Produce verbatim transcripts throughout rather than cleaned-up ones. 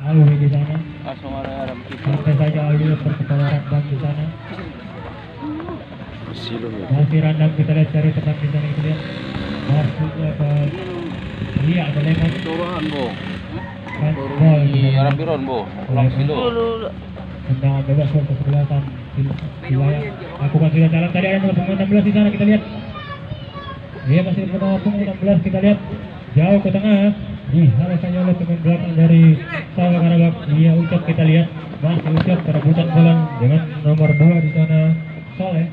Alwi di sana. Langsung ada kita. Sampai saja Alwi kepada Randang di sana. Masih Randang kita lihat cari teman di sana kita lihat. Masuk ke iya ada lemon. Turunan bo. Handball di Arabiron bo. Ulang silo. Tendangan bebas ke kesebelasan wilayah. Lakukan sudah jalan tadi ada nomor enam belas di sana kita lihat. Dia masih nomor enam belas kita lihat. Jauh ke tengah. Dihalau saja oleh pemain belakang dari Sabah Karabak. Iya Ucap kita lihat. Masih Ucap perebutan bola dengan nomor dua di sana Soleh.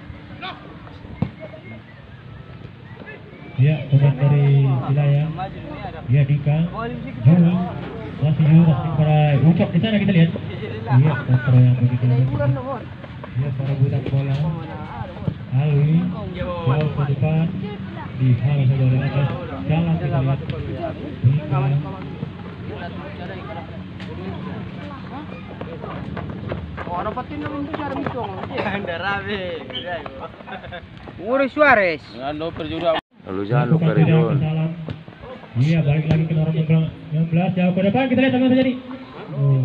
Ya pemain dari wilayah. Iya Dika. Jul. Masih Jul masih para Ucap di sana kita lihat. Iya kontrol yang begitu bagus. Iya perebutan bola. Alwi jauh ke depan. Dihalau saja oleh atas. Jalan kita lihat. Orang patin namin itu cara mitong. Darabe. Uri Suarez. Ngano perjuda. Lalu jangan lupa Ridwan. Iya balik lagi ke nomor enam belas jauh ke depan kita lihat apa yang terjadi. Oh,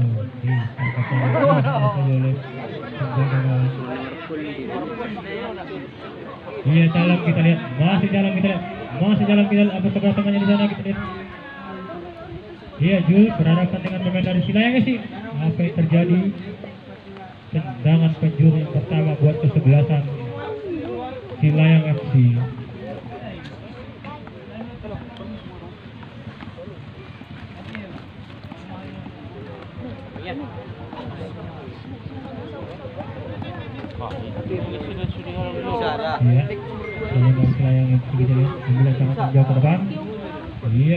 iya dalam kita lihat masih dalam kita lihat masih dalam kita lihat apa sebelah tengahnya di sana kita lihat. Iya Jul berhadapan dengan pemain dari Silayang sih. Apa yang terjadi? Tendangan penjuru yang pertama buat kesebelasan Silayang F C. Iya, Silayang Silayang F C kita lihat sembilan sangat jauh ke depan. Iya.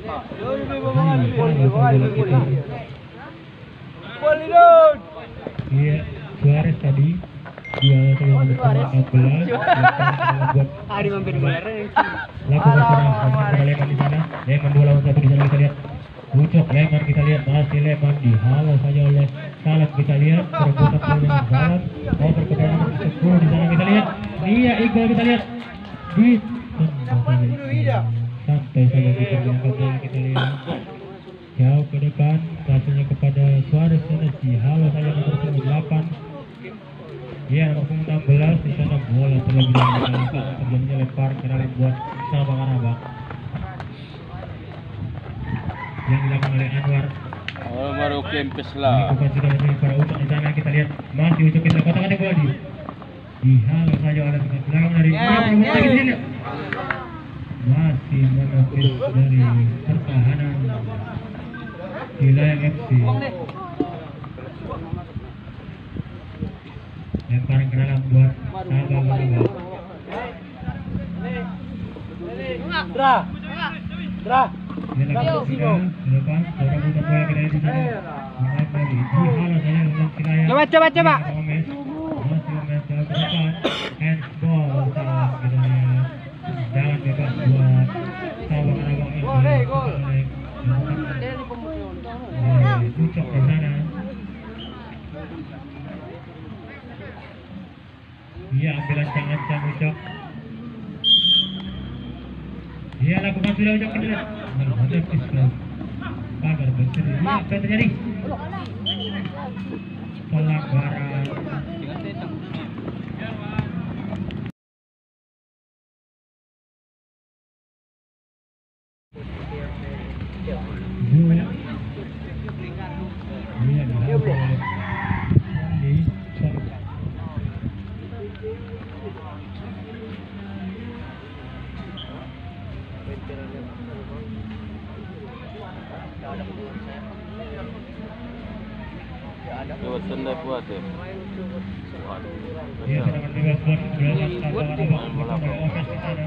Iya, Suarez tadi dia tadi nomor empat belas buat Hari mampir bareng. lakukan serangan pada Leman di sana. Leman dua lawan satu di sana kita lihat. Ucok Leman kita lihat masih Leman dihalau saja oleh Salam kita lihat perebutan bola dengan Salam. Oh perkembangan sepuluh di sana kita lihat. Iya Iqbal kita lihat di santai saja kita mengangkat bola kita lihat jauh ke depan kasihnya kepada Suarez sana dihalau saja nomor delapan. Iya nomor enam belas di sana bola terlebih dahulu terjadinya lempar ke dalam buat Sabah Karabak yang dilakukan oleh Anwar. Oh baru kempes lah. Bukan sudah masih para Ucok di sana kita lihat masih Ucok kita kotak-kotak bola di dihalau saja oleh pemain belakang dari lagi di sini. Masih menepis dari pertahanan Silayang F C. Lemparan ke dalam buat Sabah Karabak. Dra. Dra. Dia lakukan sudah ke depan perebutan bola kita di sana. Dihalau saja oleh Silayang. Coba coba coba. Masih Omes jauh ke depan. Handball salah kita lihat. Jangan bebas buat Sabah Karabak ini. Ucap di sana. Dia ambil ancang-ancang Ucap. Dia lakukan sudah Ucap kita lihat. Menghadapi sebelah pagar berseri. Iya apa yang terjadi? Pelanggaran. Dua. Iya dilakukan oleh Sandi. Buat sendai buat ya. Iya serangan bebas buat kesebelasan Sabah Karabak oleh Omes di sana.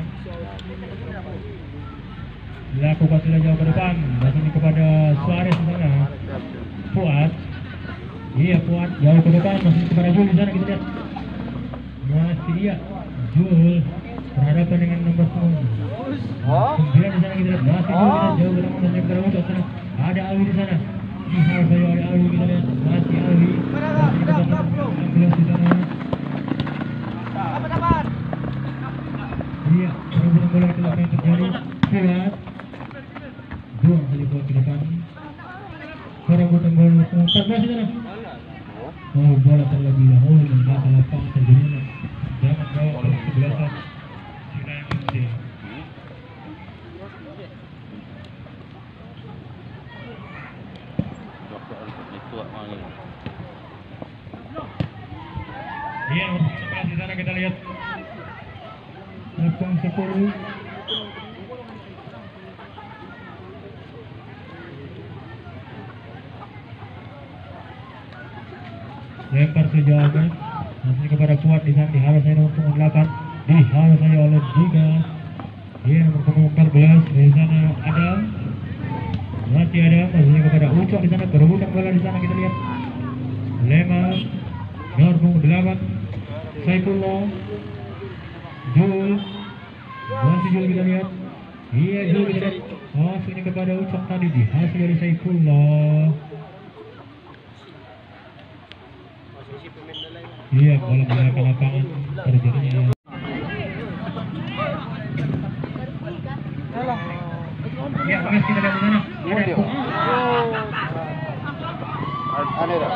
Dilakukan sudah jauh ke depan, masih kepada Suarez di sana. Fuad, iya Fuad jauh ke depan, masih kepada Jul di sana kita lihat. Masih iya Jul berhadapan dengan nomor sembilan di sana kita lihat. Masih Jul kita jauh ke depan, masih kepada Ucok sana. Ada Alwi di sana. Dihalau saja oleh Alwi kita lihat. Masih Alwi, masih kepada nomor enam belas di sana. Iya, perebutan bola itu apa yang terjadi? Fuad buang kali bola ke depan. Perebutan empat belas di sana. Oh, bola terlebih dahulu membawa lapangan terjadinya. Jangan bawa oleh kesebelasan Sinayang F C. Iya, nomor sebelas di sana kita lihat. Lapang sepuluh. Lempar sejauh nanti kepada Fuad di sana dihalau saya nomor punggung delapan, dihalau saya oleh Diga. Dia nomor punggung empat belas di sana Adam, masih ada masih kepada Ucok di sana berebutan bola di sana kita lihat. Lemar nomor punggung delapan Saifullah, Jul, masih Jul kita lihat. Iya Jul kita lihat. Oh sini kepada Ucok tadi dihasil dari Saifullah. Iya, bola bola ke lapangan terjadinya. Ya, Mas kita lihat di sana. Ada Ada dah.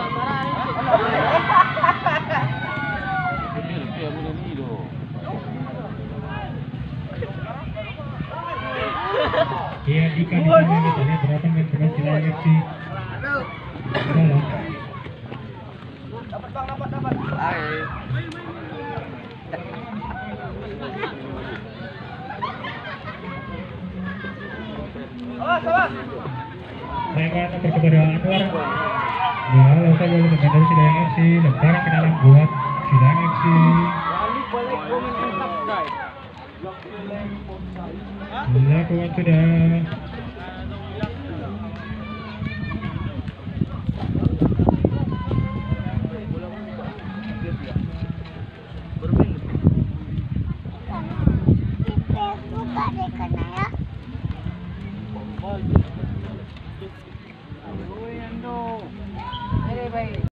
Dia boleh ni doh. Iya, Dika di sana kita lihat berapa main pemain Sinayang F C. Bola. Dapat bang, dapat, dapat. Hai. Awas, awas. Lempar nomor kepada Anwar. Dihalau saja oleh pemain dari Sinayang F C. Lemparan ke dalam buat Sinayang F C. Jangan lupa like, comment, dan subscribe. Lakukan sudah. Buka deh kena ya.